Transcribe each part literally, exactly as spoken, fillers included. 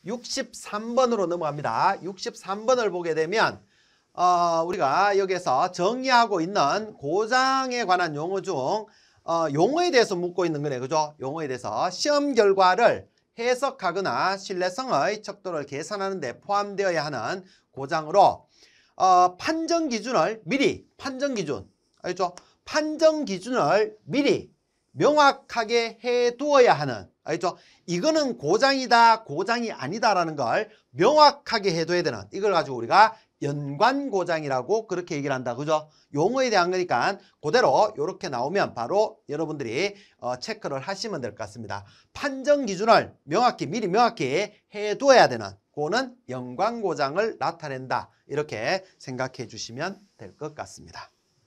육십삼 번으로 넘어갑니다. 육십삼 번을 보게 되면 어, 우리가 여기서 정의하고 있는 고장에 관한 용어 중 어, 용어에 대해서 묻고 있는 거네. 그죠? 용어에 대해서 시험 결과를 해석하거나 신뢰성의 척도를 계산하는 데 포함되어야 하는 고장으로 어, 판정 기준을 미리 판정 기준 알죠? 판정 기준을 미리 명확하게 해두어야 하는 알죠? 이거는 고장이다 고장이 아니다라는 걸 명확하게 해둬야 되는 이걸 가지고 우리가 연관고장이라고 그렇게 얘기를 한다. 그죠? 용어에 대한 거니까 그대로 이렇게 나오면 바로 여러분들이 어, 체크를 하시면 될 것 같습니다. 판정 기준을 명확히 미리 명확히 해둬야 되는 그거는 연관고장을 나타낸다. 이렇게 생각해 주시면 될 것 같습니다.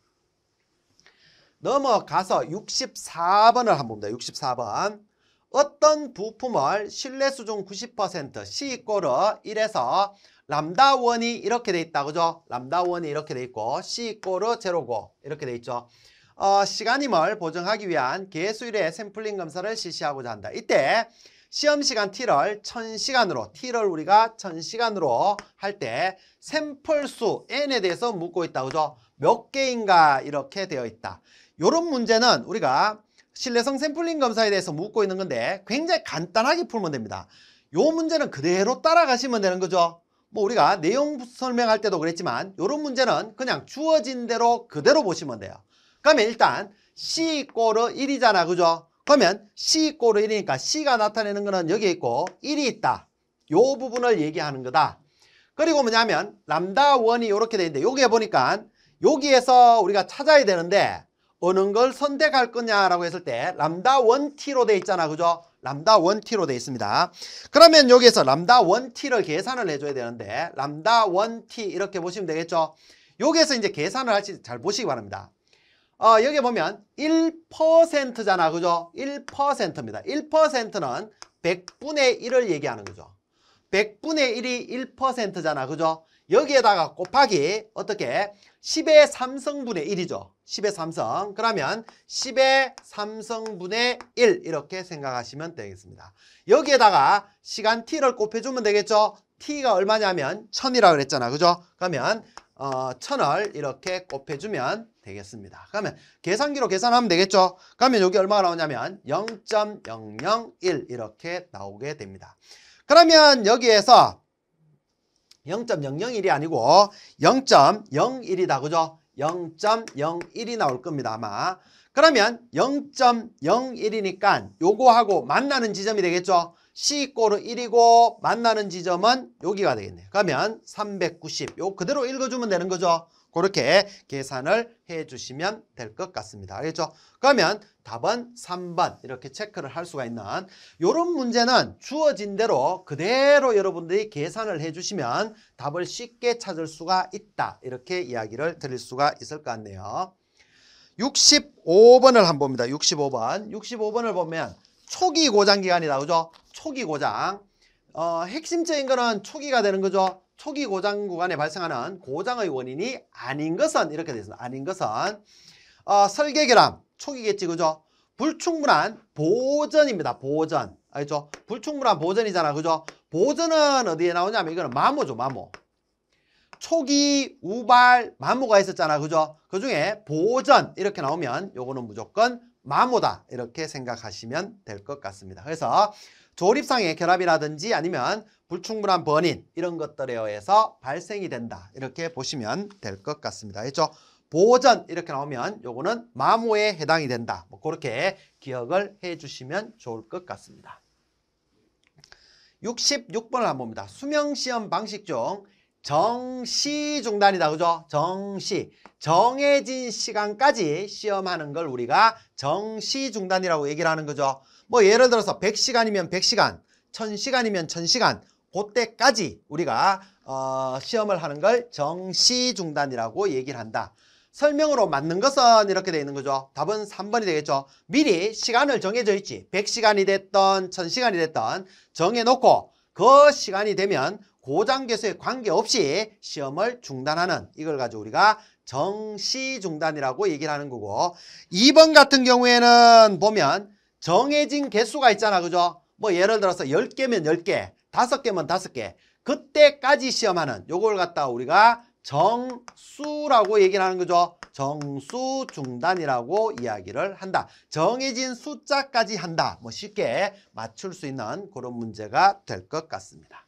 넘어가서 육십사 번을 한번 봅니다. 육십사 번. 어떤 부품을 신뢰수준 구십 퍼센트 C-를 일에서 람다 원이 이렇게 돼 있다. 그죠? 람다 원이 이렇게 돼 있고 C-를 제로고 이렇게 돼 있죠. 어, 시간임을 보정하기 위한 개수일의 샘플링 검사를 실시하고자 한다. 이때 시험시간 T를 천 시간으로 T를 우리가 천 시간으로 할 때 샘플수 N에 대해서 묻고 있다. 그죠? 몇 개인가 이렇게 되어 있다. 요런 문제는 우리가 신뢰성 샘플링 검사에 대해서 묻고 있는 건데 굉장히 간단하게 풀면 됩니다. 요 문제는 그대로 따라가시면 되는 거죠. 뭐 우리가 내용 설명할 때도 그랬지만 요런 문제는 그냥 주어진 대로 그대로 보시면 돼요. 그러면 일단 C 꼴은 일이잖아. 그죠? 그러면 C 꼴은 일이니까 C가 나타내는 거는 여기에 있고 일이 있다. 요 부분을 얘기하는 거다. 그리고 뭐냐면 람다 원이 이렇게 돼 있는데 여기에 보니까 여기에서 우리가 찾아야 되는데 어느 걸 선택할 거냐라고 했을 때 람다 원 티로 돼 있잖아. 그죠? 람다 원 티로 돼 있습니다. 그러면 여기에서 람다 원 티를 계산을 해줘야 되는데 람다 원 티 이렇게 보시면 되겠죠? 여기에서 이제 계산을 할지 잘 보시기 바랍니다. 어, 여기 보면 일 퍼센트잖아. 그죠? 일 퍼센트입니다. 일 퍼센트는 백분의 일을 얘기하는 거죠. 백분의 일이 일 퍼센트잖아. 그죠? 여기에다가 곱하기 어떻게? 십의 삼성분의 일이죠. 십의 삼성. 그러면 십의 삼성분의 일 이렇게 생각하시면 되겠습니다. 여기에다가 시간 t를 곱해주면 되겠죠. t가 얼마냐면 천이라고 그랬잖아. 그죠? 그러면 어, 천을 이렇게 곱해주면 되겠습니다. 그러면 계산기로 계산하면 되겠죠. 그러면 여기 얼마가 나오냐면 영 점 영영일 이렇게 나오게 됩니다. 그러면 여기에서 영 점 영영일이 아니고 영 점 영일이다. 그죠? 영 점 영일이 나올 겁니다. 아마. 그러면 영 점 영일이니까 요거하고 만나는 지점이 되겠죠? C-꼴은 일이고 만나는 지점은 여기가 되겠네요. 그러면 삼백구십. 요 그대로 읽어주면 되는 거죠. 그렇게 계산을 해주시면 될 것 같습니다. 알겠죠? 그러면 답은 삼 번 이렇게 체크를 할 수가 있는 이런 문제는 주어진 대로 그대로 여러분들이 계산을 해주시면 답을 쉽게 찾을 수가 있다. 이렇게 이야기를 드릴 수가 있을 것 같네요. 육십오 번을 한번 봅니다. 육십오 번. 육십오 번을 보면 초기 고장 기간이다. 그죠? 초기 고장. 어, 핵심적인 거는 초기가 되는 거죠. 초기 고장 구간에 발생하는 고장의 원인이 아닌 것은 이렇게 되어 있습니다. 아닌 것은 어, 설계 결함 초기겠지. 그죠? 불충분한 보전입니다. 보전. 알죠? 불충분한 보전이잖아. 그죠? 보전은 어디에 나오냐면 이거는 마모죠. 마모. 초기 우발 마모가 있었잖아. 그죠? 그 중에 보전 이렇게 나오면 요거는 무조건 마모다. 이렇게 생각하시면 될 것 같습니다. 그래서 조립상의 결합이라든지 아니면 불충분한 버닌 이런 것들에 의해서 발생이 된다. 이렇게 보시면 될 것 같습니다. 알죠? 보전 이렇게 나오면 요거는 마모에 해당이 된다. 뭐 그렇게 기억을 해 주시면 좋을 것 같습니다. 육십육 번을 한번 봅니다. 수명시험 방식 중 정시 중단이다. 그죠? 정시. 정해진 시간까지 시험하는 걸 우리가 정시 중단이라고 얘기를 하는 거죠. 뭐 예를 들어서 백 시간이면 백 시간, 천 시간이면 천 시간 그때까지 우리가 어, 시험을 하는 걸 정시 중단이라고 얘기를 한다. 설명으로 맞는 것은 이렇게 되어 있는 거죠. 답은 삼 번이 되겠죠. 미리 시간을 정해져 있지. 백 시간이 됐던 천 시간이 됐던 정해놓고 그 시간이 되면 고장 개수에 관계없이 시험을 중단하는 이걸 가지고 우리가 정시 중단이라고 얘기를 하는 거고 이 번 같은 경우에는 보면 정해진 개수가 있잖아. 그죠? 뭐 예를 들어서 열 개면 열 개, 다섯 개면 다섯 개. 그때까지 시험하는 요걸 갖다가 우리가 정수라고 얘기를 하는 거죠. 정수 중단이라고 이야기를 한다. 정해진 숫자까지 한다. 뭐 쉽게 맞출 수 있는 그런 문제가 될 것 같습니다.